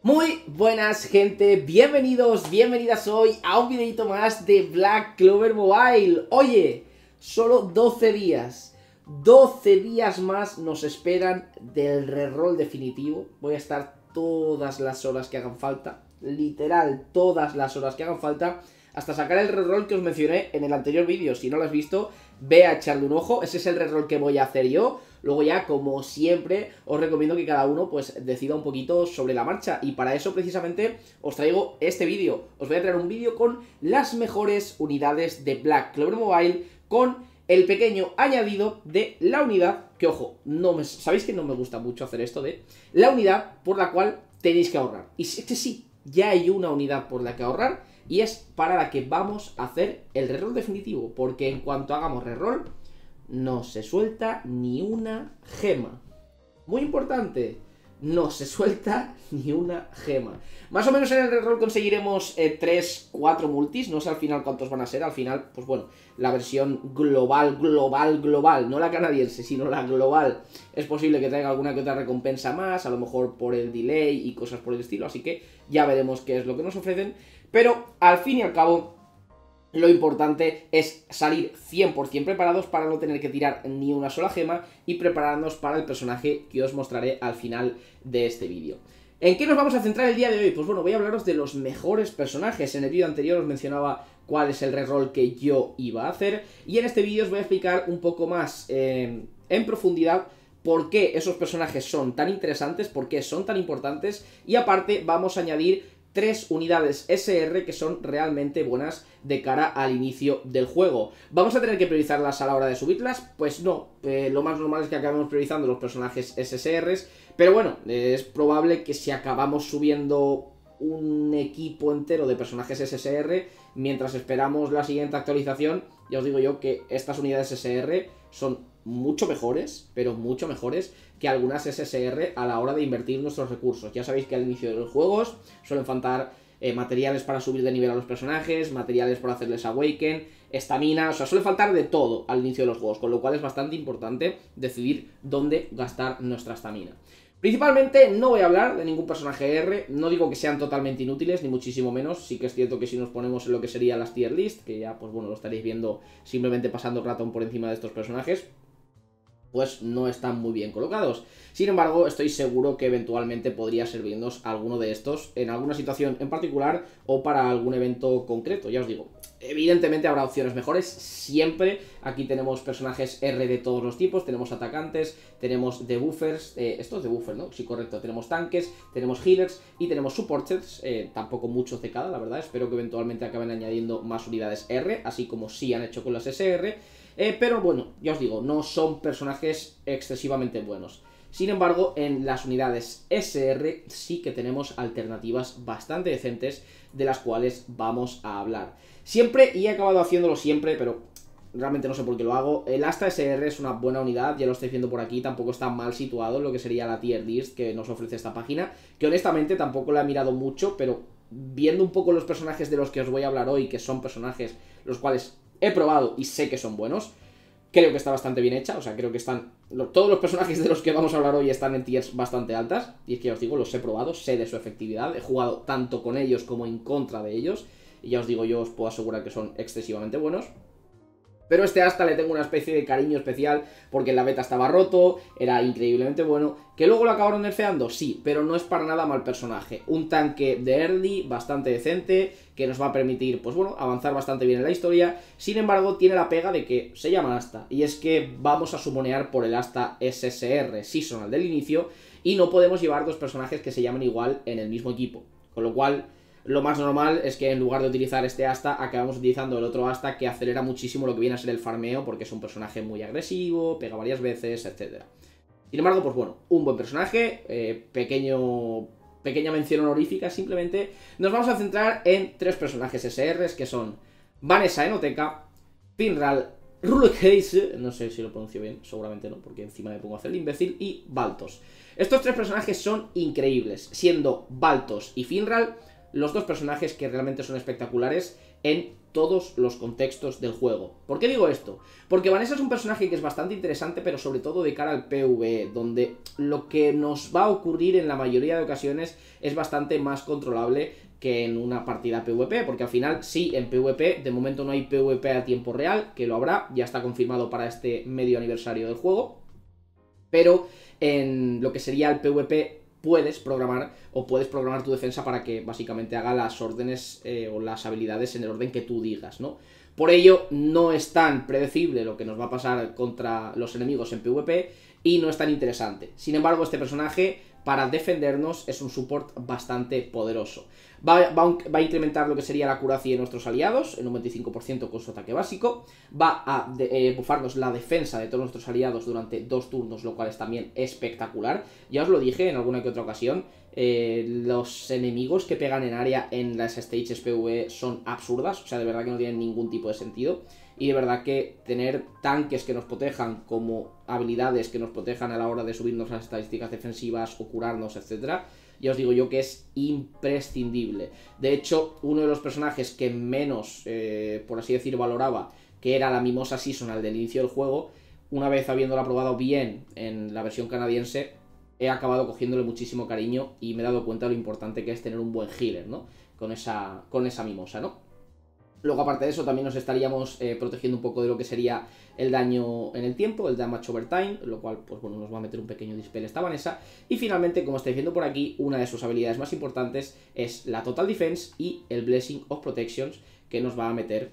Muy buenas gente, bienvenidos, bienvenidas hoy a un videito más de Black Clover Mobile. Oye, solo 12 días más nos esperan del reroll definitivo. Voy a estar todas las horas que hagan falta, literal todas las horas que hagan falta, hasta sacar el reroll que os mencioné en el anterior vídeo. Si no lo has visto, ve a echarle un ojo, ese es el reroll que voy a hacer yo. Luego ya, como siempre, os recomiendo que cada uno pues decida un poquito sobre la marcha. Y para eso precisamente os traigo este vídeo. Os voy a traer un vídeo con las mejores unidades de Black Clover Mobile, con el pequeño añadido de la unidad, que ojo, sabéis que no me gusta mucho hacer esto de la unidad por la cual tenéis que ahorrar. Y es que sí, ya hay una unidad por la que ahorrar y es para la que vamos a hacer el reroll definitivo, porque en cuanto hagamos reroll no se suelta ni una gema. Muy importante, no se suelta ni una gema. Más o menos en el reroll conseguiremos 3-4 multis. No sé al final cuántos van a ser. Al final, pues bueno, la versión global, no la canadiense, sino la global, es posible que traiga alguna que otra recompensa más, a lo mejor por el delay y cosas por el estilo. Así que ya veremos qué es lo que nos ofrecen. Pero al fin y al cabo, lo importante es salir 100% preparados para no tener que tirar ni una sola gema y prepararnos para el personaje que os mostraré al final de este vídeo. ¿En qué nos vamos a centrar el día de hoy? Pues bueno, voy a hablaros de los mejores personajes. En el vídeo anterior os mencionaba cuál es el reroll que yo iba a hacer y en este vídeo os voy a explicar un poco más en profundidad por qué esos personajes son tan interesantes, por qué son tan importantes y aparte vamos a añadir 3 unidades SR que son realmente buenas de cara al inicio del juego. ¿Vamos a tener que priorizarlas a la hora de subirlas? Pues no, lo más normal es que acabemos priorizando los personajes SSRs, pero bueno, es probable que si acabamos subiendo un equipo entero de personajes SSR, mientras esperamos la siguiente actualización, ya os digo yo que estas unidades SSR son mucho mejores, pero mucho mejores que algunas SSR a la hora de invertir nuestros recursos. Ya sabéis que al inicio de los juegos suelen faltar materiales para subir de nivel a los personajes, materiales para hacerles awaken, estamina, o sea, suele faltar de todo al inicio de los juegos, con lo cual es bastante importante decidir dónde gastar nuestra estamina. Principalmente no voy a hablar de ningún personaje R, no digo que sean totalmente inútiles, ni muchísimo menos. Sí que es cierto que si nos ponemos en lo que sería las tier list, que ya pues bueno, lo estaréis viendo simplemente pasando el ratón por encima de estos personajes, pues no están muy bien colocados. Sin embargo, estoy seguro que eventualmente podría servirnos alguno de estos en alguna situación en particular o para algún evento concreto. Ya os digo, evidentemente habrá opciones mejores, siempre. Aquí tenemos personajes R de todos los tipos, tenemos atacantes, tenemos debuffers, esto es debuffer, ¿no? Sí, correcto, tenemos tanques, tenemos healers y tenemos supporters, tampoco muchos de cada, la verdad. Espero que eventualmente acaben añadiendo más unidades R, así como sí han hecho con las SR. Pero bueno, ya os digo, no son personajes excesivamente buenos. Sin embargo, en las unidades SR sí que tenemos alternativas bastante decentes de las cuales vamos a hablar. Siempre, y he acabado haciéndolo siempre, pero realmente no sé por qué lo hago, el Asta SR es una buena unidad, ya lo estáis viendo por aquí, tampoco está mal situado en lo que sería la tier list que nos ofrece esta página, que honestamente tampoco la he mirado mucho, pero viendo un poco los personajes de los que os voy a hablar hoy, que son personajes los cuales he probado y sé que son buenos, creo que está bastante bien hecha. O sea, creo que están todos los personajes de los que vamos a hablar hoy están en tiers bastante altas, y es que ya os digo, los he probado, sé de su efectividad, he jugado tanto con ellos como en contra de ellos, y ya os digo, yo os puedo asegurar que son excesivamente buenos. Pero este Asta le tengo una especie de cariño especial porque en la beta estaba roto, era increíblemente bueno. ¿Que luego lo acabaron nerfeando? Sí, pero no es para nada mal personaje. Un tanque de early bastante decente, que nos va a permitir, pues bueno, avanzar bastante bien en la historia. Sin embargo, tiene la pega de que se llama Asta, y es que vamos a sumonear por el Asta SSR Seasonal del inicio, y no podemos llevar dos personajes que se llamen igual en el mismo equipo. Con lo cual, lo más normal es que en lugar de utilizar este Asta, acabamos utilizando el otro Asta, que acelera muchísimo lo que viene a ser el farmeo, porque es un personaje muy agresivo, pega varias veces, etc. Sin embargo, pues bueno, un buen personaje, pequeña mención honorífica. Simplemente nos vamos a centrar en 3 personajes SRs, que son Vanessa Enoteca, Finral Rulekase, no sé si lo pronuncio bien, seguramente no, porque encima me pongo a hacer el imbécil, y Baltos. Estos 3 personajes son increíbles, siendo Baltos y Finral los dos personajes que realmente son espectaculares en todos los contextos del juego. ¿Por qué digo esto? Porque Vanessa es un personaje que es bastante interesante, pero sobre todo de cara al PvE, donde lo que nos va a ocurrir en la mayoría de ocasiones es bastante más controlable que en una partida PvP, porque al final sí, en PvP, de momento no hay PvP a tiempo real, que lo habrá, ya está confirmado para este medio aniversario del juego, pero en lo que sería el PvP puedes programar tu defensa para que básicamente haga las órdenes o las habilidades en el orden que tú digas, ¿no? Por ello, no es tan predecible lo que nos va a pasar contra los enemigos en PvP y no es tan interesante. Sin embargo, este personaje, para defendernos, es un support bastante poderoso. Va a incrementar lo que sería la curacia de nuestros aliados en un 25% con su ataque básico. Va a buffarnos la defensa de todos nuestros aliados durante 2 turnos, lo cual es también espectacular. Ya os lo dije en alguna que otra ocasión, los enemigos que pegan en área en las stages PvE son absurdas, o sea, de verdad que no tienen ningún tipo de sentido. Y de verdad que tener tanques que nos protejan como habilidades que nos protejan a la hora de subirnos las estadísticas defensivas o curarnos, etcétera, ya os digo yo que es imprescindible. De hecho, uno de los personajes que menos, por así decir, valoraba, que era la Mimosa Seasonal del inicio del juego, una vez habiéndola probado bien en la versión canadiense, he acabado cogiéndole muchísimo cariño y me he dado cuenta de lo importante que es tener un buen healer, ¿no? Con esa Mimosa, ¿no? Luego, aparte de eso, también nos estaríamos protegiendo un poco de lo que sería el daño en el tiempo, el damage over time, lo cual, pues bueno, nos va a meter un pequeño dispel esta Vanessa. Y finalmente, como estáis viendo por aquí, una de sus habilidades más importantes es la Total Defense y el Blessing of Protections, que nos va a meter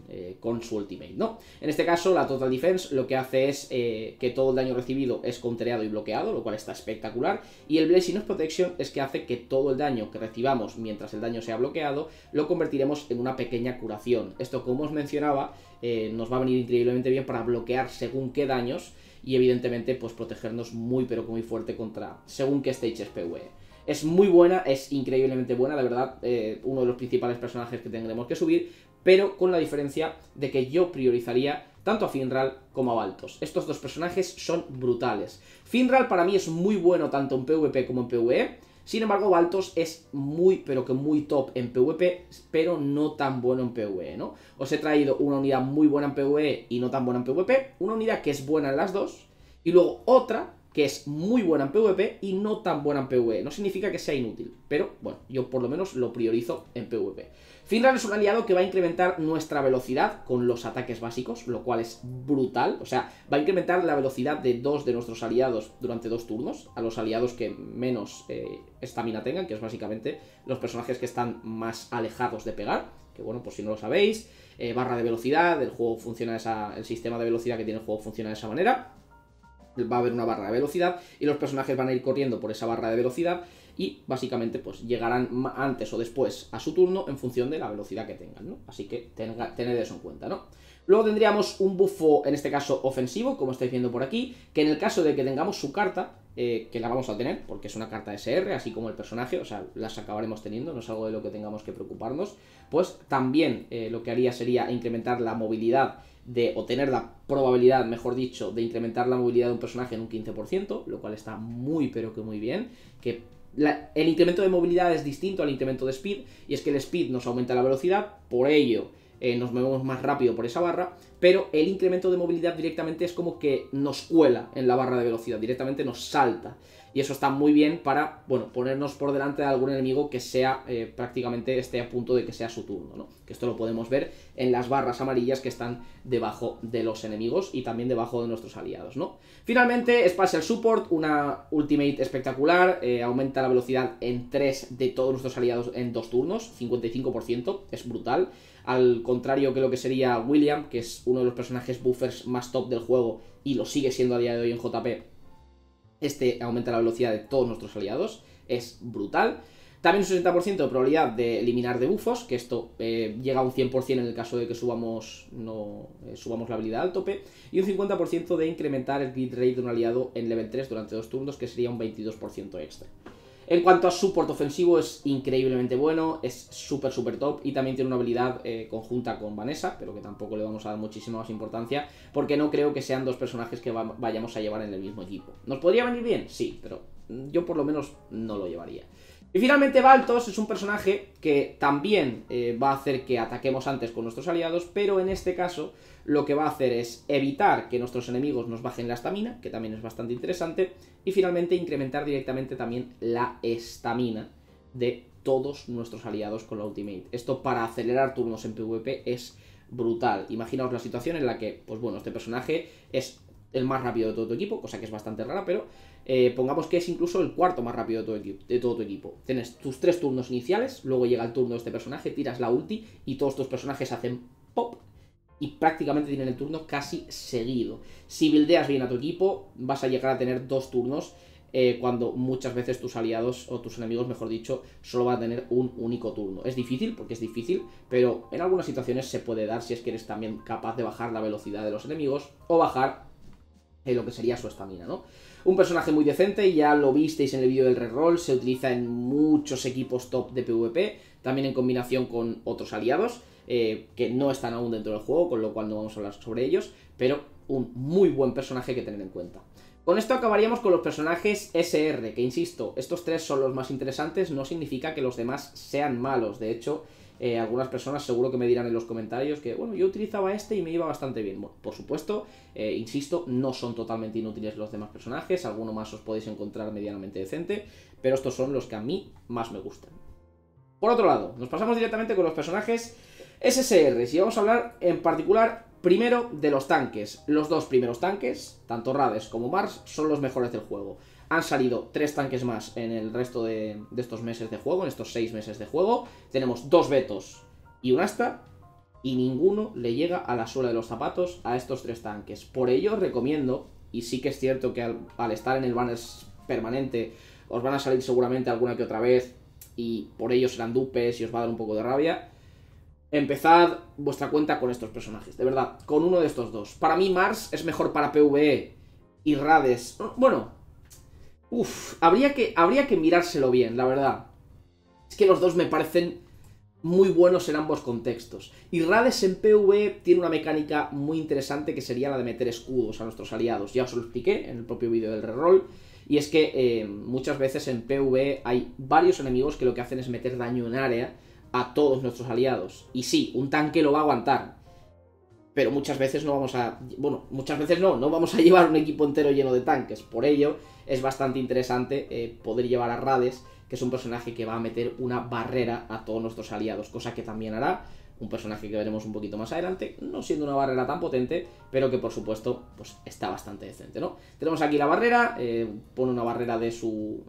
con su ultimate, ¿no? En este caso, la Total Defense lo que hace es que todo el daño recibido es countereado y bloqueado, lo cual está espectacular, y el Blessing of Protection es que hace que todo el daño que recibamos mientras el daño sea bloqueado, lo convertiremos en una pequeña curación. Esto, como os mencionaba, nos va a venir increíblemente bien para bloquear según qué daños, y evidentemente, pues protegernos muy pero muy fuerte contra según qué stages PvE. Es muy buena, es increíblemente buena, la verdad, uno de los principales personajes que tendremos que subir, pero con la diferencia de que yo priorizaría tanto a Finral como a Baltos. Estos dos personajes son brutales. Finral para mí es muy bueno tanto en PvP como en PvE, sin embargo Baltos es muy, pero que muy top en PvP, pero no tan bueno en PvE, ¿no? Os he traído una unidad muy buena en PvE y no tan buena en PvP, una unidad que es buena en las dos, y luego otra que es muy buena en PvP y no tan buena en PvE. No significa que sea inútil, pero bueno, yo por lo menos lo priorizo en PvP. Finral es un aliado que va a incrementar nuestra velocidad con los ataques básicos, lo cual es brutal. O sea, va a incrementar la velocidad de 2 de nuestros aliados durante 2 turnos, a los aliados que menos estamina tengan, que es básicamente los personajes que están más alejados de pegar, que bueno, pues si no lo sabéis, barra de velocidad, el juego funciona el sistema de velocidad que tiene el juego funciona de esa manera. Va a haber una barra de velocidad y los personajes van a ir corriendo por esa barra de velocidad y básicamente pues llegarán antes o después a su turno en función de la velocidad que tengan, ¿no? Así que tened eso en cuenta, ¿no? Luego tendríamos un buffo, en este caso ofensivo, como estáis viendo por aquí, que en el caso de que tengamos su carta, que la vamos a tener, porque es una carta SR, así como el personaje, o sea, las acabaremos teniendo, no es algo de lo que tengamos que preocuparnos, pues también lo que haría sería incrementar la movilidad o tener la probabilidad, mejor dicho, de incrementar la movilidad de un personaje en un 15%, lo cual está muy pero que muy bien, que el incremento de movilidad es distinto al incremento de speed, y es que el speed nos aumenta la velocidad, por ello nos movemos más rápido por esa barra, pero el incremento de movilidad directamente es como que nos cuela en la barra de velocidad, directamente nos salta. Y eso está muy bien para, bueno, ponernos por delante de algún enemigo que sea, prácticamente esté a punto de que sea su turno, ¿no? Que esto lo podemos ver en las barras amarillas que están debajo de los enemigos y también debajo de nuestros aliados, ¿no? Finalmente, Spatial Support, una ultimate espectacular, aumenta la velocidad en 3 de todos nuestros aliados en 2 turnos, 55%, es brutal. Al contrario que lo que sería William, que es uno de los personajes buffers más top del juego y lo sigue siendo a día de hoy en JP, este aumenta la velocidad de todos nuestros aliados, es brutal. También un 60% de probabilidad de eliminar debuffos, que esto llega a un 100% en el caso de que subamos la habilidad al tope. Y un 50% de incrementar el hit rate de un aliado en level 3 durante 2 turnos, que sería un 22% extra. En cuanto a support ofensivo, es increíblemente bueno, es súper top, y también tiene una habilidad conjunta con Vanessa, pero que tampoco le vamos a dar muchísima más importancia, porque no creo que sean dos personajes que vayamos a llevar en el mismo equipo. ¿Nos podría venir bien? Sí, pero yo por lo menos no lo llevaría. Y finalmente Baltos es un personaje que también va a hacer que ataquemos antes con nuestros aliados, pero en este caso lo que va a hacer es evitar que nuestros enemigos nos bajen la estamina, que también es bastante interesante, y finalmente incrementar directamente también la estamina de todos nuestros aliados con la ultimate. Esto para acelerar turnos en PvP es brutal. Imaginaos la situación en la que, pues bueno, este personaje es el más rápido de todo tu equipo, cosa que es bastante rara, pero pongamos que es incluso el cuarto más rápido de todo tu equipo. Tienes tus 3 turnos iniciales, luego llega el turno de este personaje, tiras la ulti y todos tus personajes hacen pop y prácticamente tienen el turno casi seguido. Si buildeas bien a tu equipo, vas a llegar a tener 2 turnos cuando muchas veces tus aliados, o tus enemigos, mejor dicho, solo van a tener un único turno. Es difícil, porque es difícil, pero en algunas situaciones se puede dar si es que eres también capaz de bajar la velocidad de los enemigos o bajar lo que sería su estamina, ¿no? Un personaje muy decente, ya lo visteis en el vídeo del reroll, se utiliza en muchos equipos top de PvP, también en combinación con otros aliados, que no están aún dentro del juego, con lo cual no vamos a hablar sobre ellos, pero un muy buen personaje que tener en cuenta. Con esto acabaríamos con los personajes SR, que insisto, estos 3 son los más interesantes, no significa que los demás sean malos, de hecho, algunas personas seguro que me dirán en los comentarios que, bueno, yo utilizaba este y me iba bastante bien. Bueno, por supuesto, insisto, no son totalmente inútiles los demás personajes, alguno más os podéis encontrar medianamente decente, pero estos son los que a mí más me gustan. Por otro lado, nos pasamos directamente con los personajes SSR, y vamos a hablar en particular primero de los tanques. Los 2 primeros tanques, tanto Rades como Mars, son los mejores del juego. Han salido 3 tanques más en el resto de estos meses de juego, en estos 6 meses de juego. Tenemos 2 Betos y un Asta, y ninguno le llega a la suela de los zapatos a estos 3 tanques. Por ello os recomiendo, y sí que es cierto que al estar en el banner permanente os van a salir seguramente alguna que otra vez, y por ello serán dupes y os va a dar un poco de rabia, empezad vuestra cuenta con estos personajes, de verdad, con uno de estos 2. Para mí Mars es mejor para PvE y Rades, bueno, habría que mirárselo bien, la verdad. Es que los 2 me parecen muy buenos en ambos contextos. Y Rades en PvE tiene una mecánica muy interesante, que sería la de meter escudos a nuestros aliados. Ya os lo expliqué en el propio vídeo del reroll. Y es que muchas veces en PvE hay varios enemigos que lo que hacen es meter daño en área a todos nuestros aliados. Y sí, un tanque lo va a aguantar, pero muchas veces no vamos a... Bueno, muchas veces no vamos a llevar un equipo entero lleno de tanques. Por ello, es bastante interesante poder llevar a Rades, que es un personaje que va a meter una barrera a todos nuestros aliados, cosa que también hará un personaje que veremos un poquito más adelante, no siendo una barrera tan potente, pero que por supuesto pues está bastante decente, ¿no? Tenemos aquí la barrera, pone una barrera de un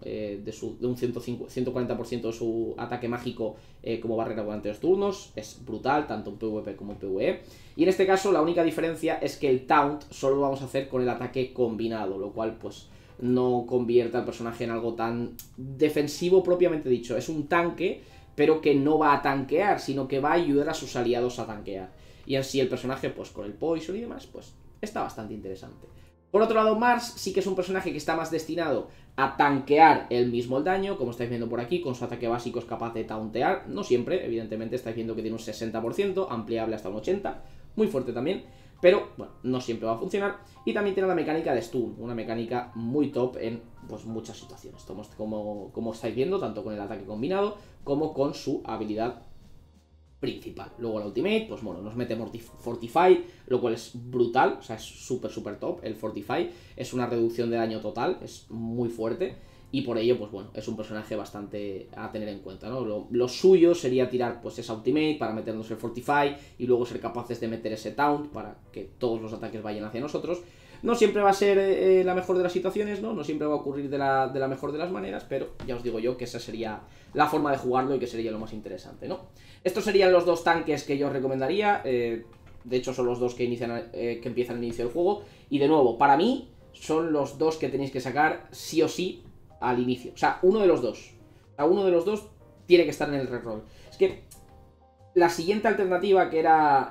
140% de su ataque mágico como barrera durante los turnos, es brutal, tanto en PvP como en PvE, y en este caso la única diferencia es que el taunt solo lo vamos a hacer con el ataque combinado, lo cual pues no convierte al personaje en algo tan defensivo propiamente dicho, es un tanque, pero que no va a tanquear, sino que va a ayudar a sus aliados a tanquear. Y así el personaje, pues con el poison y demás, pues está bastante interesante. Por otro lado, Mars sí que es un personaje que está más destinado a tanquear él mismo el daño, como estáis viendo por aquí, con su ataque básico es capaz de tauntear, no siempre, evidentemente estáis viendo que tiene un 60%, ampliable hasta un 80%, muy fuerte también, pero bueno, no siempre va a funcionar. Y también tiene la mecánica de stun, una mecánica muy top en pues muchas situaciones, como estáis viendo, tanto con el ataque combinado como con su habilidad principal. Luego la ultimate, pues bueno, nos mete Fortify, lo cual es brutal, o sea, es súper top. El Fortify es una reducción de daño total, es muy fuerte, y por ello, pues bueno, es un personaje bastante a tener en cuenta, ¿no? Lo suyo sería tirar pues esa ultimate para meternos el Fortify y luego ser capaces de meter ese taunt para que todos los ataques vayan hacia nosotros. No siempre va a ser la mejor de las situaciones, ¿no? No siempre va a ocurrir de la mejor de las maneras, pero ya os digo yo que esa sería la forma de jugarlo y que sería lo más interesante, ¿no? Estos serían los 2 tanques que yo os recomendaría. De hecho, son los 2 que empiezan al inicio del juego. Y de nuevo, para mí, son los 2 que tenéis que sacar sí o sí al inicio. O sea, uno de los 2. O sea, uno de los 2 tiene que estar en el reroll. Es que la siguiente alternativa, que era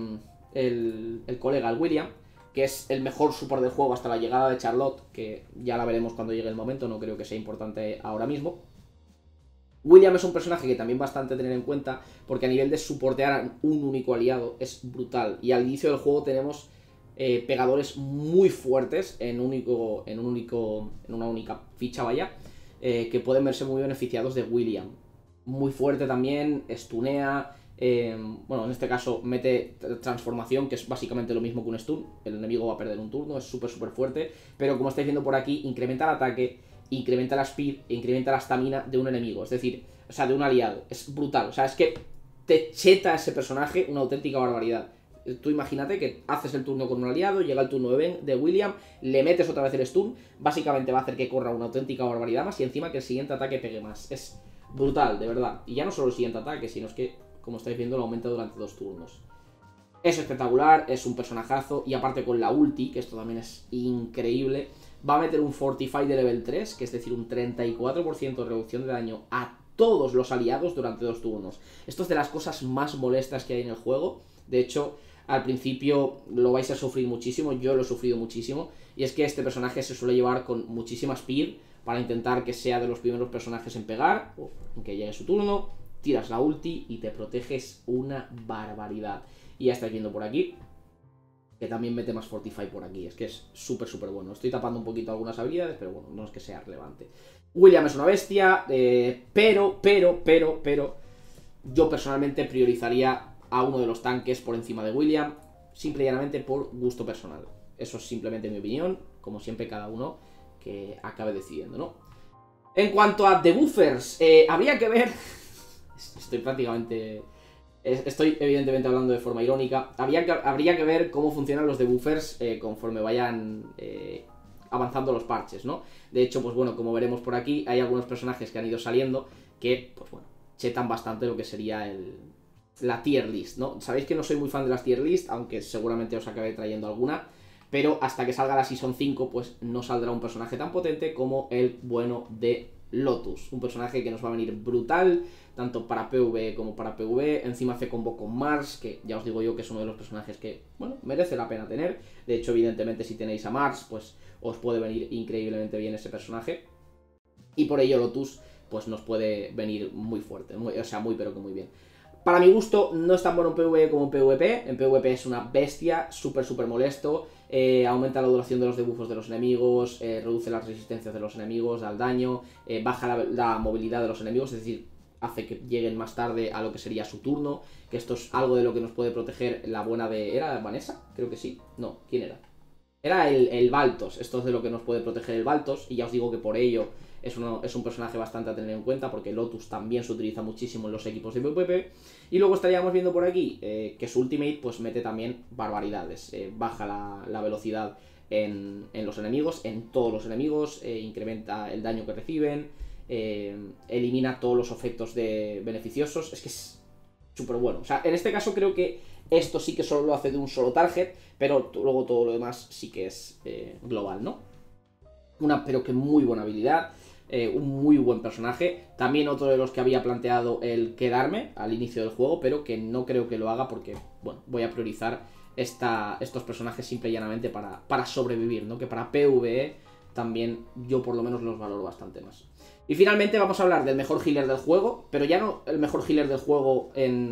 el colega, el William, que es el mejor support del juego hasta la llegada de Charlotte, que ya la veremos cuando llegue el momento, no creo que sea importante ahora mismo. William es un personaje que también bastante tener en cuenta, porque a nivel de supportear a un único aliado es brutal. Y al inicio del juego tenemos pegadores muy fuertes en una única ficha, vaya. que pueden verse muy beneficiados de William. Muy fuerte también, stunea, bueno, en este caso mete transformación, que es básicamente lo mismo que un stun. El enemigo va a perder un turno, es súper fuerte, pero como estáis viendo por aquí, incrementa el ataque, incrementa la speed e incrementa la estamina de un enemigo, es decir, o sea, de un aliado. Es brutal, o sea, es que te cheta ese personaje una auténtica barbaridad. Tú imagínate que haces el turno con un aliado, llega el turno de William, le metes otra vez el stun, básicamente va a hacer que corra una auténtica barbaridad más y encima que el siguiente ataque pegue más. Es brutal, de verdad. Y ya no solo el siguiente ataque, sino es que, como estáis viendo, lo aumenta durante 2 turnos. Es espectacular, es un personajazo y aparte con la ulti, que esto también es increíble, va a meter un Fortify de level 3, que es decir, un 34% de reducción de daño a todos los aliados durante 2 turnos. Esto es de las cosas más molestas que hay en el juego. De hecho, al principio lo vais a sufrir muchísimo, yo lo he sufrido muchísimo, y es que este personaje se suele llevar con muchísima speed para intentar que sea de los primeros personajes en pegar, o en que llegue su turno, tiras la ulti y te proteges una barbaridad. Y ya estáis viendo por aquí que también mete más Fortify por aquí, es que es súper bueno. Estoy tapando un poquito algunas habilidades, pero bueno, no es que sea relevante. William es una bestia, pero yo personalmente priorizaría a uno de los tanques por encima de William, simple y llanamente por gusto personal. Eso es simplemente mi opinión, como siempre cada uno que acabe decidiendo, ¿no? En cuanto a debuffers, habría que ver... Estoy evidentemente hablando de forma irónica. Habría que ver cómo funcionan los debuffers conforme vayan avanzando los parches, ¿no? De hecho, pues bueno, como veremos por aquí, hay algunos personajes que han ido saliendo que, pues bueno, chetan bastante lo que sería la tier list, ¿no? Sabéis que no soy muy fan de las tier list, aunque seguramente os acabe trayendo alguna, pero hasta que salga la Season 5, pues no saldrá un personaje tan potente como el bueno de Lotus. Un personaje que nos va a venir brutal, tanto para PvE como para PvE. Encima hace combo con Mars, que ya os digo yo que es uno de los personajes que, bueno, merece la pena tener. De hecho, evidentemente, si tenéis a Mars, pues os puede venir increíblemente bien ese personaje. Y por ello Lotus, pues nos puede venir muy fuerte, o sea, muy pero que muy bien. Para mi gusto, no es tan bueno en PvE como en PvP. En PvP es una bestia, súper molesto. Aumenta la duración de los debuffos de los enemigos, reduce las resistencias de los enemigos, da el daño, baja la movilidad de los enemigos, es decir, hace que lleguen más tarde a lo que sería su turno, que esto es algo de lo que nos puede proteger la buena de... ¿Era Vanessa? Creo que sí. No, ¿quién era? Era el Baltos, esto es de lo que nos puede proteger el Baltos, y ya os digo que por ello es un personaje bastante a tener en cuenta, porque Lotus también se utiliza muchísimo en los equipos de PvP. Y luego estaríamos viendo por aquí que su ultimate pues mete también barbaridades, baja la velocidad en los enemigos, en todos los enemigos, incrementa el daño que reciben, elimina todos los efectos beneficiosos, es que es súper bueno. O sea, en este caso creo que esto sí que solo lo hace de un solo target, pero luego todo lo demás sí que es global, ¿no? Pero que muy buena habilidad, un muy buen personaje. También otro de los que había planteado el quedarme al inicio del juego, pero que no creo que lo haga porque, bueno, voy a priorizar estos personajes simple y llanamente para sobrevivir, ¿no? Que para PvE también yo por lo menos los valoro bastante más. Y finalmente vamos a hablar del mejor healer del juego, pero ya no el mejor healer del juego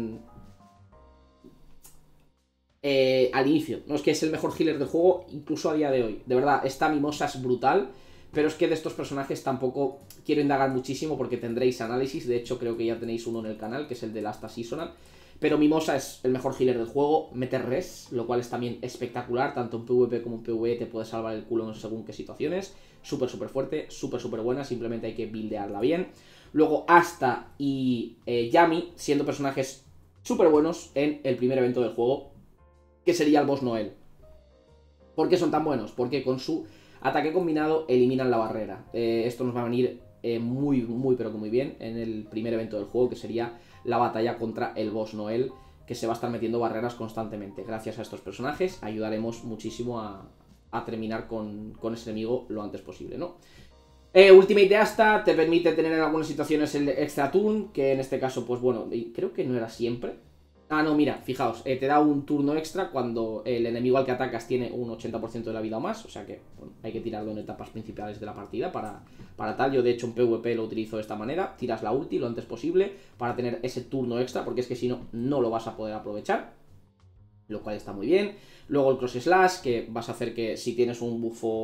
al inicio. No, es que es el mejor healer del juego incluso a día de hoy. De verdad, esta Mimosa es brutal, pero es que de estos personajes tampoco quiero indagar muchísimo porque tendréis análisis. De hecho, creo que ya tenéis uno en el canal, que es el de Last Seasonal. Pero Mimosa es el mejor healer del juego, mete res, lo cual es también espectacular, tanto en PvP como en PvE te puede salvar el culo en según qué situaciones. Súper fuerte, súper buena, simplemente hay que buildearla bien. Luego Asta y Yami, siendo personajes súper buenos en el primer evento del juego, que sería el boss Noel. ¿Por qué son tan buenos? Porque con su ataque combinado eliminan la barrera. Esto nos va a venir muy pero que muy bien en el primer evento del juego, que sería la batalla contra el boss Noel, que se va a estar metiendo barreras constantemente. Gracias a estos personajes ayudaremos muchísimo a terminar con ese enemigo lo antes posible, ¿no? Ultimate de Asta te permite tener en algunas situaciones el Extra Turn, que en este caso, pues bueno, creo que no era siempre. Ah, no, mira, fijaos, te da un turno extra cuando el enemigo al que atacas tiene un 80% de la vida o más, o sea que bueno, hay que tirarlo en etapas principales de la partida para tal. Yo de hecho en PvP lo utilizo de esta manera, tiras la ulti lo antes posible para tener ese turno extra, porque es que si no, no lo vas a poder aprovechar, lo cual está muy bien. Luego el Cross Slash, que vas a hacer que si tienes un bufo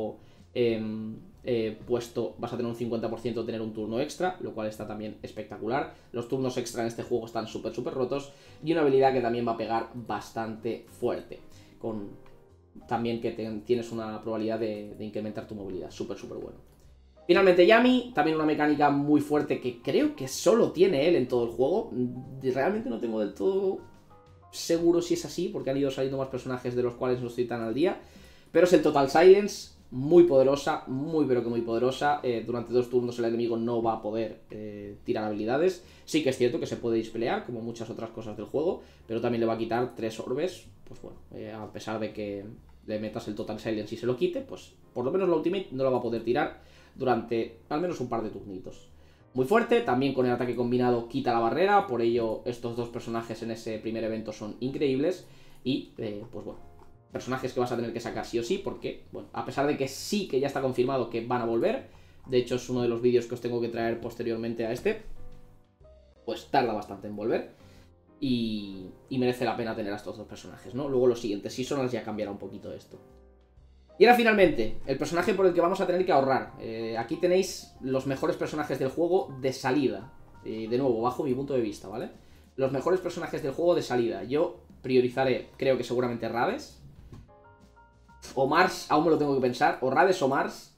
puesto, vas a tener un 50% de tener un turno extra, lo cual está también espectacular. Los turnos extra en este juego están súper rotos, y una habilidad que también va a pegar bastante fuerte, con también que tienes una probabilidad de incrementar tu movilidad, súper bueno. Finalmente Yami, también una mecánica muy fuerte que creo que solo tiene él en todo el juego. Realmente no tengo del todo seguro si es así, porque han ido saliendo más personajes de los cuales no estoy tan al día. Pero es el Total Silence, muy poderosa, muy pero que muy poderosa. Durante 2 turnos el enemigo no va a poder tirar habilidades. Sí que es cierto que se puede dispelear, como muchas otras cosas del juego, pero también le va a quitar 3 orbes. Pues bueno, a pesar de que le metas el Total Silence y se lo quite, pues por lo menos la ultimate no lo va a poder tirar durante al menos un par de turnitos. Muy fuerte, también con el ataque combinado quita la barrera, por ello estos 2 personajes en ese primer evento son increíbles. Y pues bueno, personajes que vas a tener que sacar sí o sí, porque, bueno, a pesar de que sí que ya está confirmado que van a volver, de hecho es uno de los vídeos que os tengo que traer posteriormente a este, pues tarda bastante en volver. Y merece la pena tener a estos 2 personajes, ¿no? Luego los siguientes seasonals ya cambiará un poquito esto. Y ahora finalmente, el personaje por el que vamos a tener que ahorrar. Aquí tenéis los mejores personajes del juego de salida. De nuevo, bajo mi punto de vista, ¿vale? Los mejores personajes del juego de salida. Yo priorizaré, creo que seguramente Rades. O Mars, aún me lo tengo que pensar. O Rades o Mars.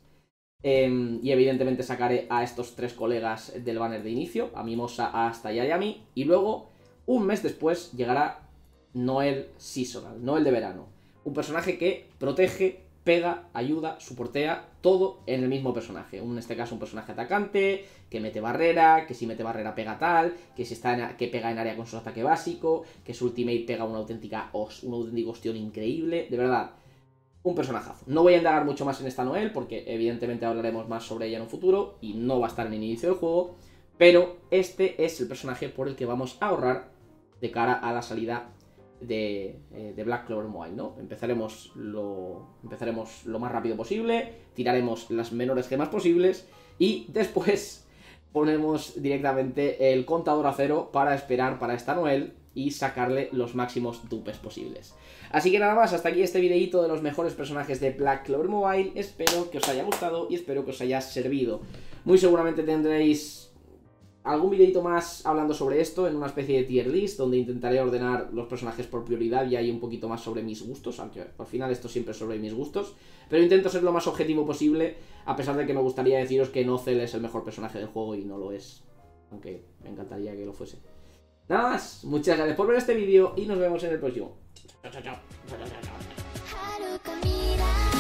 Y evidentemente sacaré a estos 3 colegas del banner de inicio. A Mimosa, hasta Yayami. Y luego, un mes después, llegará Noel Seasonal, Noel de verano. Un personaje que protege, pega, ayuda, soportea, todo en el mismo personaje. En este caso un personaje atacante, que mete barrera, que si mete barrera pega tal, que si está que pega en área con su ataque básico, que su ultimate pega un auténtico ostión increíble. De verdad, un personajazo. No voy a indagar mucho más en esta Noel, porque evidentemente hablaremos más sobre ella en un futuro, y no va a estar en el inicio del juego, pero este es el personaje por el que vamos a ahorrar de cara a la salida de Black Clover Mobile, ¿no? Empezaremos lo más rápido posible, tiraremos las menores gemas posibles y después ponemos directamente el contador a cero para esperar para esta Noel y sacarle los máximos dupes posibles. Así que nada más, hasta aquí este videito de los mejores personajes de Black Clover Mobile. Espero que os haya gustado y espero que os haya servido. Muy seguramente tendréis algún videito más hablando sobre esto en una especie de tier list donde intentaré ordenar los personajes por prioridad y ahí un poquito más sobre mis gustos, aunque al final esto siempre es sobre mis gustos, pero intento ser lo más objetivo posible, a pesar de que me gustaría deciros que Nozel es el mejor personaje del juego y no lo es, aunque me encantaría que lo fuese. Nada más, muchas gracias por ver este vídeo y nos vemos en el próximo. Chao, chao, chao.